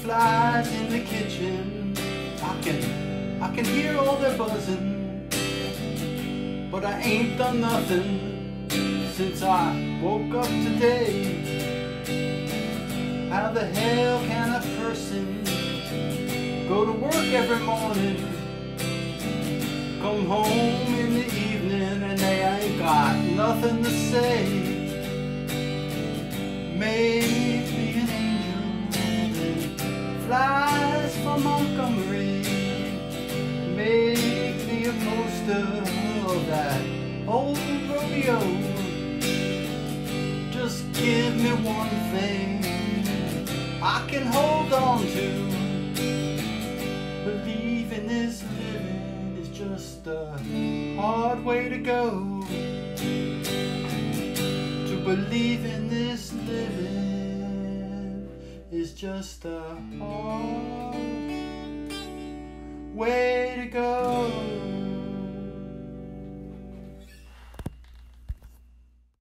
butterflies in the kitchen. I can hear all their buzzing, but I ain't done nothing since I woke up today. How the hell can a person go to work every morning, come home in the evening, and they ain't got nothing to say? Make me an angel that flies from Montgomery. Make me a poster of that old rodeo. Just give me one thing I can hold on to. Believing this living is just a hard way to go. To believe in this living is just a hard way to go.